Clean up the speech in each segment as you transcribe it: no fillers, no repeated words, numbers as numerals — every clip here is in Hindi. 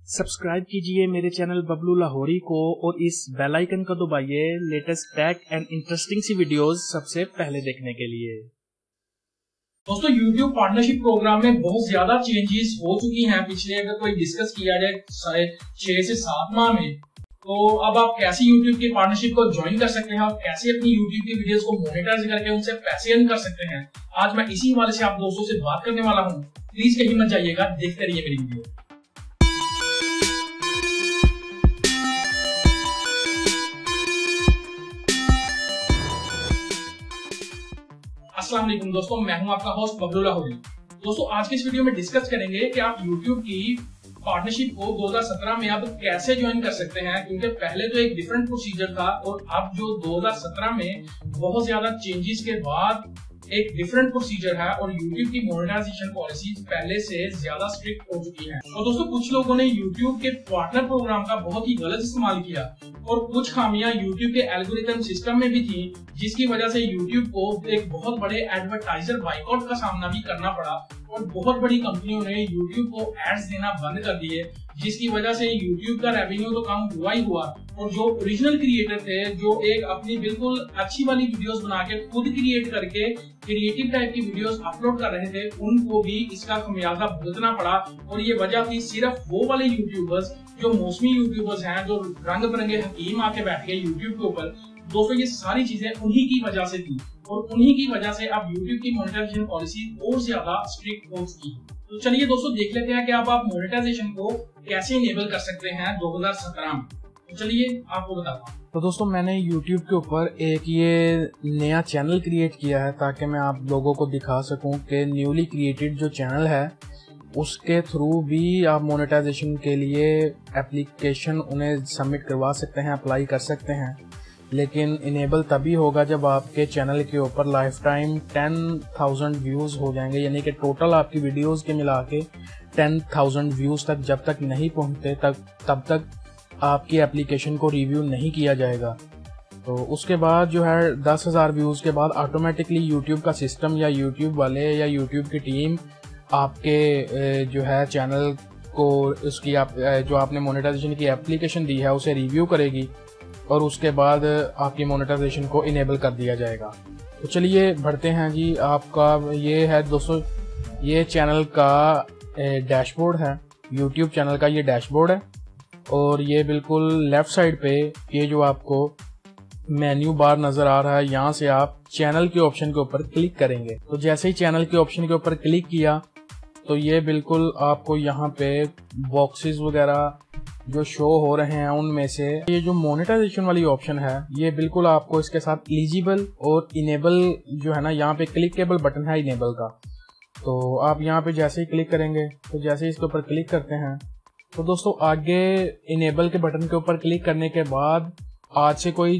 सब्सक्राइब कीजिए मेरे चैनल बबलू लाहौरी को और इस बेल आइकन को दबाइए लेटेस्ट टेक एंड इंटरेस्टिंग सी वीडियोस सबसे पहले देखने के लिए। दोस्तों YouTube पार्टनरशिप प्रोग्राम में बहुत ज्यादा चेंजेस हो चुकी हैं। पिछले अगर कोई डिस्कस किया जाए 6 से 7 माह में, तो अब आप कैसे YouTube की पार्टनरशिप को ज्वाइन कर सकते हैं और कैसे अपनी YouTube की वीडियोस को मोनेटाइज करके उनसे पैसे अर्न कर सकते हैं, आज मैं इसी हवाले से आप दोस्तों से बात करने वाला हूं। प्लीज कहीं मत जाइएगा, देखते रहिए मेरी वीडियो। अस्सलाम वालेकुम दोस्तों, मैं हूं आपका होस्ट बबलू लाहौरी। दोस्तों आज के इस वीडियो में डिस्कस करेंगे कि आप YouTube की पार्टनरशिप को 2017 में अब कैसे ज्वाइन कर सकते हैं, क्योंकि पहले तो एक डिफरेंट प्रोसीजर था और अब जो 2017 में बहुत ज्यादा चेंजेस के बाद एक डिफरेंट प्रोसीजर है और YouTube की मोनेटाइजेशन पॉलिसी पहले से ज्यादा स्ट्रिक्ट हो चुकी है। और दोस्तों कुछ लोगों ने YouTube के पार्टनर प्रोग्राम का बहुत ही गलत इस्तेमाल किया और कुछ खामियां YouTube के एल्गोरिथम सिस्टम में भी थी, जिसकी वजह से YouTube को एक बहुत बड़े एडवर्टाइजर बाइकआउट का सामना भी करना पड़ा और बहुत बड़ी कंपनियों ने YouTube को एड्स देना बंद कर दिए, जिसकी वजह से YouTube का रेवेन्यू तो कम हुआ ही हुआ और जो ओरिजिनल क्रिएटर थे, जो एक अपनी बिल्कुल अच्छी वाली वीडियोस बना के खुद क्रिएट करके क्रिएटिव टाइप की वीडियोस अपलोड कर रहे थे, उनको भी इसका खमियाजा भुगतना पड़ा। और ये वजह थी सिर्फ वो वाले यूट्यूबर्स जो मौसमी यूट्यूबर्स हैं, जो रंग बिरंगे हकीम आके बैठ गए यूट्यूब के ऊपर। दोस्तों ये सारी चीजें उन्हीं की वजह से थी और उन्हीं की वजह से अब यूट्यूब की मोनेटाइजेशन पॉलिसी और ज्यादा स्ट्रिक्ट हो चुकी है। तो चलिए दोस्तों देख लेते हैं कि अब आप मोनेटाइजेशन को कैसे इनेबल कर सकते हैं 2017 में। तो चलिए आपको बताता हूँ। तो दोस्तों मैंने YouTube के ऊपर एक ये नया चैनल क्रिएट किया है ताकि मैं आप लोगों को दिखा सकूं कि न्यूली क्रिएटेड जो चैनल है उसके थ्रू भी आप मोनेटाइजेशन के लिए एप्लीकेशन उन्हें सबमिट करवा सकते हैं, अप्लाई कर सकते हैं। लेकिन इनेबल तभी होगा जब आपके चैनल के ऊपर लाइफ टाइम 10,000 व्यूज़ हो जाएंगे, यानी कि टोटल आपकी वीडियोस के मिला के 10,000 व्यूज़ तक जब तक नहीं पहुंचते तब तक आपकी एप्लीकेशन को रिव्यू नहीं किया जाएगा। तो उसके बाद जो है 10,000 व्यूज़ के बाद ऑटोमेटिकली यूट्यूब का सिस्टम या यूट्यूब वाले या यूट्यूब की टीम आपके जो है चैनल को उसकी जो आपने मोनेटाइजेशन की एप्लीकेशन दी है उसे रिव्यू करेगी और उसके बाद आपकी मोनेटाइजेशन को इनेबल कर दिया जाएगा। तो चलिए बढ़ते हैं जी। आपका ये है दोस्तों, ये चैनल का डैशबोर्ड है, यूट्यूब चैनल का ये डैशबोर्ड है और ये बिल्कुल लेफ्ट साइड पे ये जो आपको मेन्यू बार नज़र आ रहा है, यहाँ से आप चैनल के ऑप्शन के ऊपर क्लिक करेंगे। तो जैसे ही चैनल के ऑप्शन के ऊपर क्लिक किया तो ये बिल्कुल आपको यहाँ पे बॉक्सेस वगैरह जो शो हो रहे हैं उनमें से ये जो मोनेटाइजेशन वाली ऑप्शन है ये बिल्कुल आपको इसके साथ एलिजिबल और इनेबल जो है ना, यहाँ पे क्लिकेबल बटन है इनेबल का। तो आप यहाँ पे जैसे ही क्लिक करेंगे तो जैसे ही इसके ऊपर क्लिक करते हैं तो दोस्तों आगे इनेबल के बटन के ऊपर क्लिक करने के बाद आज से कोई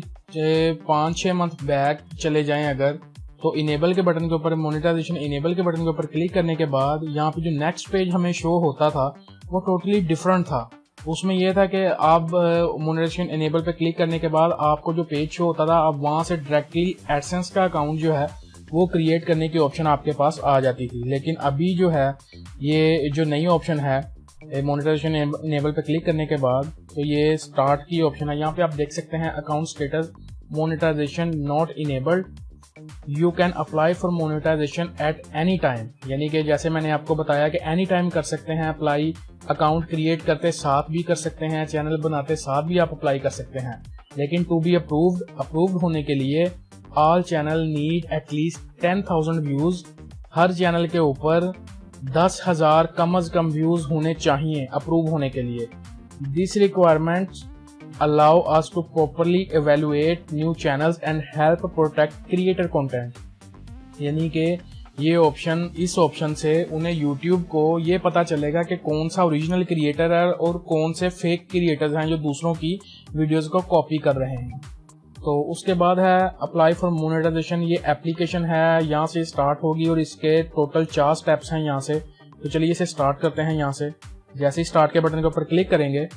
5-6 मंथ बैक चले जाएं अगर, तो इनेबल के बटन के ऊपर मोनेटाइजेशन इनेबल के बटन के ऊपर क्लिक करने के बाद यहाँ पे जो नेक्स्ट पेज हमें शो होता था वो टोटली डिफरेंट था। उसमें यह था कि आप मोनेटाइजेशन इनेबल पे क्लिक करने के बाद आपको जो पेज शो होता था, आप वहाँ से डायरेक्टली एडसेंस का अकाउंट जो है वो क्रिएट करने की ऑप्शन आपके पास आ जाती थी। लेकिन अभी जो है ये जो नई ऑप्शन है मोनेटाइजेशन इनेबल पे क्लिक करने के बाद, तो ये स्टार्ट की ऑप्शन है। यहाँ पे आप देख सकते हैं account status monetization not enabled, you can apply for monetization at any time, यानी कि जैसे मैंने आपको बताया कि एनी टाइम कर सकते हैं अप्लाई। अकाउंट क्रिएट करते साथ भी कर सकते हैं, चैनल बनाते साथ भी आप अप्लाई कर सकते हैं। लेकिन टू बी अप्रूव्ड होने के लिए all channel need at least 10,000 views, हर चैनल के ऊपर 10,000 कम अज कम व्यूज होने चाहिए अप्रूव होने के लिए। This requirements allow us to properly evaluate new channels and help protect creator content, यानी कि ये ऑप्शन, इस ऑप्शन से उन्हें YouTube को ये पता चलेगा कि कौन सा ओरिजिनल क्रिएटर है और कौन से फेक क्रिएटर्स हैं जो दूसरों की वीडियोस को कॉपी कर रहे हैं। तो उसके बाद है अप्लाई फॉर मोनेटाइजेशन, ये एप्लीकेशन है, यहाँ से स्टार्ट होगी और इसके टोटल 4 स्टेप्स हैं यहाँ से। तो चलिए इसे स्टार्ट करते हैं। यहाँ से जैसे ही स्टार्ट के बटन के ऊपर क्लिक करेंगे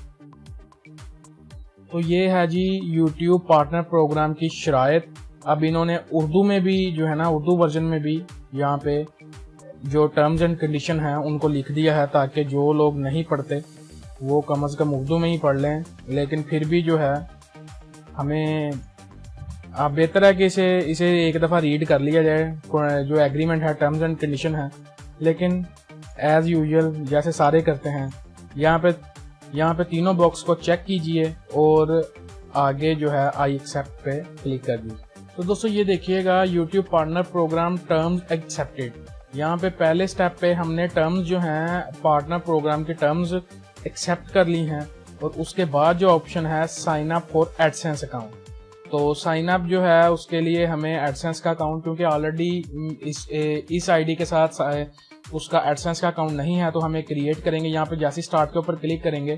तो ये है जी YouTube पार्टनर प्रोग्राम की शराइत। अब इन्होंने उर्दू में भी जो है ना, उर्दू वर्जन में भी यहाँ पे जो टर्म्स एंड कंडीशन हैं उनको लिख दिया है ताकि जो लोग नहीं पढ़ते वो कम से कम उर्दू में ही पढ़ लें, लेकिन फिर भी जो है हमें आप बेहतर है कि इसे एक दफ़ा रीड कर लिया जाए, जो एग्रीमेंट है, टर्म्स एंड कंडीशन है। लेकिन एज यूजुअल जैसे सारे करते हैं, यहाँ पे तीनों बॉक्स को चेक कीजिए और आगे जो है आई एक्सेप्ट पे क्लिक कर दीजिए। तो दोस्तों ये देखिएगा YouTube partner program terms accepted. यहाँ पे पहले स्टेप पे हमने टर्म्स जो हैं पार्टनर प्रोग्राम के टर्म्स एक्सेप्ट कर ली हैं, और उसके बाद जो ऑप्शन है sign up for AdSense account, तो साइन अप जो है उसके लिए हमें एडसेंस का अकाउंट, क्योंकि ऑलरेडी इस आईडी के साथ उसका एडसेंस का अकाउंट नहीं है, तो हमें क्रिएट करेंगे। यहाँ पे जैसे स्टार्ट के ऊपर क्लिक करेंगे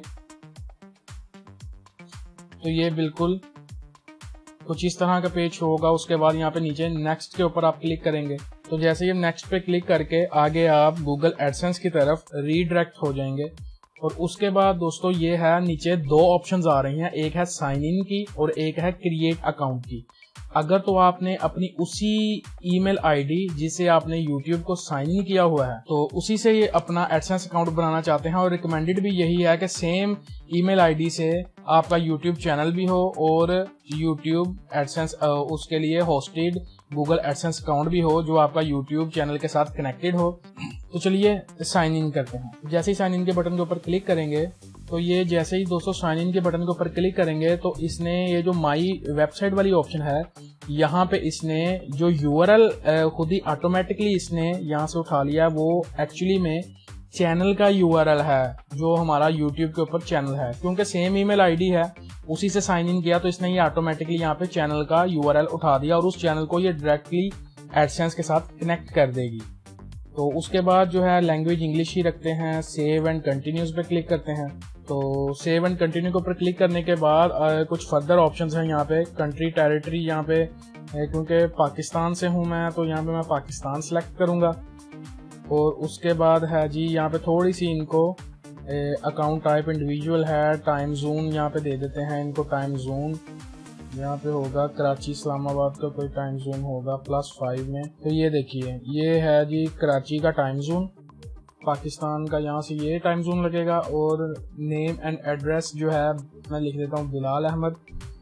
तो ये बिल्कुल कुछ इस तरह का पेज होगा। उसके बाद यहाँ पे नीचे नेक्स्ट के ऊपर आप क्लिक करेंगे, तो जैसे ये नेक्स्ट पे क्लिक करके आगे आप गूगल एडसेंस की तरफ रीडायरेक्ट हो जाएंगे। और उसके बाद दोस्तों ये है नीचे दो ऑप्शंस आ रही हैं, एक है साइन इन की और एक है क्रिएट अकाउंट की। अगर तो आपने अपनी उसी ईमेल आईडी जिसे आपने YouTube को साइन इन किया हुआ है, तो उसी से ये अपना एडसेंस अकाउंट बनाना चाहते हैं, और रिकमेंडेड भी यही है कि सेम ईमेल आईडी से आपका YouTube चैनल भी हो और YouTube एडसेंस उसके लिए होस्टेड गूगल एडसेंस अकाउंट भी हो जो आपका YouTube चैनल के साथ कनेक्टेड हो। तो चलिए साइन इन करते हैं। जैसे ही साइन इन के बटन के ऊपर क्लिक करेंगे, तो ये जैसे ही दोस्तों साइन इन के बटन के ऊपर क्लिक करेंगे तो इसने ये जो माई वेबसाइट वाली ऑप्शन है, यहाँ पे इसने जो यूआरएल खुद ही ऑटोमेटिकली इसने यहाँ से उठा लिया, वो एक्चुअली में चैनल का यूआरएल है जो हमारा YouTube के ऊपर चैनल है। क्योंकि सेम ईमेल आईडी है, उसी से साइन इन किया, तो इसने ये ऑटोमेटिकली यहाँ पे चैनल का यूआरएल उठा दिया और उस चैनल को ये डायरेक्टली एडसेंस के साथ कनेक्ट कर देगी। तो उसके बाद जो है लैंग्वेज इंग्लिश ही रखते हैं, सेव एंड कंटिन्यूज पे क्लिक करते हैं। तो सेव एंड कंटिन्यू के ऊपर क्लिक करने के बाद कुछ फर्दर ऑप्शंस हैं यहाँ पे। कंट्री टेरिटरी यहाँ पे क्योंकि पाकिस्तान से हूँ मैं, तो यहाँ पे मैं पाकिस्तान सेलेक्ट करूँगा। और उसके बाद है जी यहाँ पे थोड़ी सी इनको अकाउंट टाइप इंडिविजुअल है, टाइम जोन यहाँ पे दे देते हैं इनको। टाइम जोन यहाँ पे होगा कराची इस्लामाबाद का कोई टाइम जोन होगा +5 में। तो ये देखिए ये है जी कराची का टाइम जोन, पाकिस्तान का यहाँ से ये टाइम जोन लगेगा। और नेम एंड एड्रेस जो है मैं लिख देता हूँ बिलाल अहमद,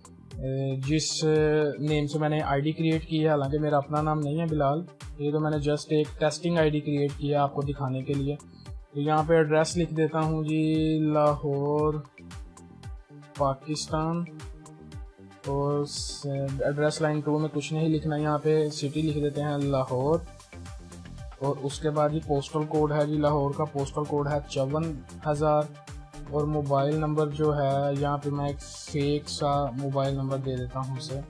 जिस नेम से मैंने आईडी क्रिएट की है। हालांकि मेरा अपना नाम नहीं है बिलाल, ये तो मैंने जस्ट एक टेस्टिंग आईडी क्रिएट की है आपको दिखाने के लिए। तो यहाँ पे एड्रेस लिख देता हूँ जी लाहौर पाकिस्तान, और एड्रेस लाइन 2 में कुछ नहीं लिखना, यहाँ पे सिटी लिख देते हैं लाहौर। और उसके बाद जी पोस्टल कोड है जी लाहौर का, पोस्टल कोड है 54,000। और मोबाइल नंबर जो है यहाँ पे मैं एक फेक सा मोबाइल नंबर दे देता हूँ उसे,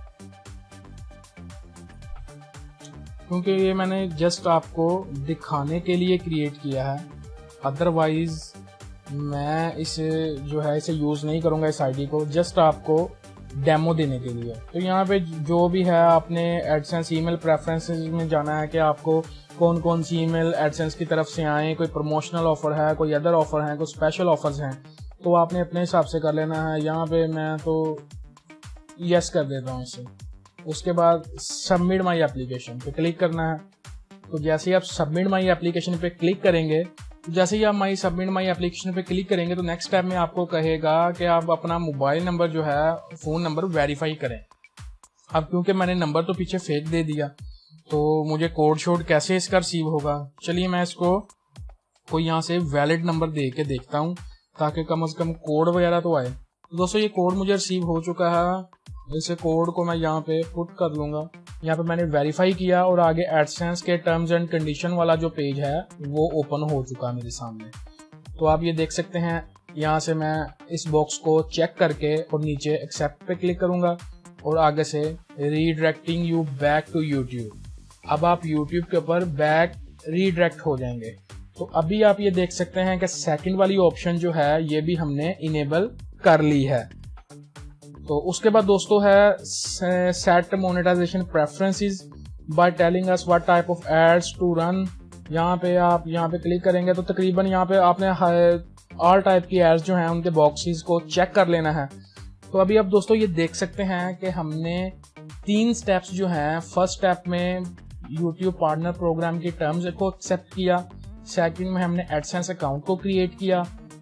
क्योंकि ये मैंने जस्ट आपको दिखाने के लिए क्रिएट किया है। अदरवाइज मैं इसे जो है इसे यूज़ नहीं करूँगा इस आईडी को, जस्ट आपको डेमो देने के लिए। तो यहाँ पे जो भी है आपने एडसेंस ईमेल प्रेफरेंसेस में जाना है कि आपको कौन कौन सी ईमेल एडसेंस की तरफ से आए, कोई प्रमोशनल ऑफर है, कोई अदर ऑफर है, कोई स्पेशल ऑफर्स हैं, तो आपने अपने हिसाब से कर लेना है। यहाँ पे मैं तो यस कर देता हूँ इसे। उसके बाद सबमिट माई एप्लीकेशन पे क्लिक करना है। तो जैसे ही आप सबमिट माई एप्लीकेशन पे क्लिक करेंगे, जैसे ही आप सबमिट माई एप्लीकेशन पे क्लिक करेंगे तो नेक्स्ट स्टेप में आपको कहेगा कि आप अपना मोबाइल नंबर जो है फ़ोन नंबर वेरीफाई करें। अब क्योंकि मैंने नंबर तो पीछे फेक दे दिया, तो मुझे कोड शोड कैसे इसका रिसीव होगा। चलिए मैं इसको कोई यहाँ से वैलिड नंबर दे के देखता हूँ ताकि कम से कम कोड वगैरह तो आए। तो दोस्तों ये कोड मुझे रिसीव हो चुका है, इसे कोड को मैं यहाँ पे पुट कर लूँगा। यहाँ पे मैंने वेरीफाई किया और आगे एडसेंस के टर्म्स एंड कंडीशन वाला जो पेज है वो ओपन हो चुका है मेरे सामने। तो आप ये देख सकते हैं, यहाँ से मैं इस बॉक्स को चेक करके और नीचे एक्सेप्ट पे क्लिक करूँगा और आगे से redirecting you back to YouTube. अब आप यूट्यूब के ऊपर बैक रीडायरेक्ट हो जाएंगे। तो अभी आप ये देख सकते हैं कि सेकंड वाली ऑप्शन जो है ये भी हमने इनेबल कर ली है। तो उसके बाद दोस्तों है set monetization preferences by telling us what type of ads to run. यहाँ पे आप यहाँ पे क्लिक करेंगे तो तकरीबन यहाँ पे आपने ऑल टाइप की एड्स जो हैं उनके बॉक्सेस को चेक कर लेना है। तो अभी आप दोस्तों ये देख सकते हैं कि हमने 3 स्टेप्स जो हैं, फर्स्ट स्टेप में YouTube पार्टनर प्रोग्राम की टर्म्स को एक्सेप्ट किया, सेकंड में हमने एडसेंस अकाउंट को क्रिएट किया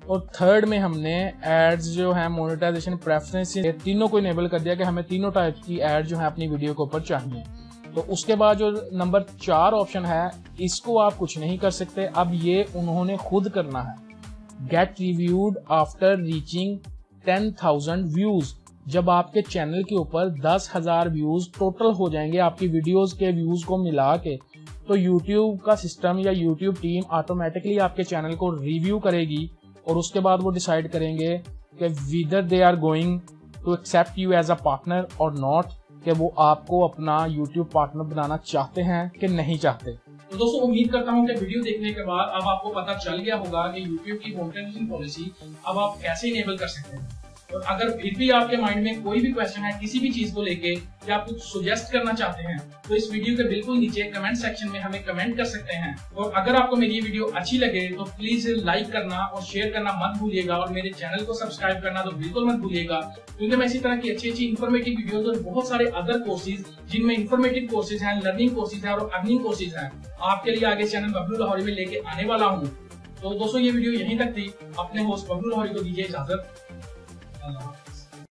और थर्ड में हमने एड्स जो है मोनेटाइजेशन प्रेफरेंस तीनों को इनेबल कर दिया कि हमें तीनों टाइप की एड जो है अपनी वीडियो के ऊपर चाहिए। तो उसके बाद जो नंबर 4 ऑप्शन है, इसको आप कुछ नहीं कर सकते, अब ये उन्होंने खुद करना है। Get reviewed after reaching 10,000 views. जब आपके चैनल के ऊपर 10,000 व्यूज टोटल हो जाएंगे आपकी वीडियोस के व्यूज को मिला के, तो YouTube का सिस्टम या YouTube टीम ऑटोमेटिकली आपके चैनल को रिव्यू करेगी और उसके बाद वो डिसाइड करेंगे कि whether they are going to accept you as a partner और नॉट, कि वो आपको अपना YouTube पार्टनर बनाना चाहते हैं कि नहीं चाहते। तो दोस्तों उम्मीद करता हूँ कि वीडियो देखने के बाद अब आपको पता चल गया होगा कि YouTube की मोनेटाइजेशन पॉलिसी अब आप कैसे इनेबल कर सकते हैं। और अगर फिर भी आपके माइंड में कोई भी क्वेश्चन है किसी भी चीज को लेके या आप कुछ सुजेस्ट करना चाहते हैं तो इस वीडियो के बिल्कुल नीचे कमेंट सेक्शन में हमें कमेंट कर सकते हैं। और अगर आपको मेरी ये वीडियो अच्छी लगे तो प्लीज लाइक करना और शेयर करना मत भूलिएगा और मेरे चैनल को सब्सक्राइब करना तो बिल्कुल मत भूलिएगा, क्योंकि मैं इसी तरह की अच्छी अच्छी इन्फॉर्मेटिव वीडियोस और बहुत सारे अदर कोर्सेज जिनमें इन्फॉर्मेटिव कोर्सेज हैं, लर्निंग कोर्सेज हैं और अर्निंग कोर्सेज हैं आपके लिए आगे चैनल बबलू लाहौरी में लेके आने वाला हूँ। तो दोस्तों ये वीडियो यहीं तक थी। अपने होस्ट बबलू लाहौरी को दीजिए इजाजत।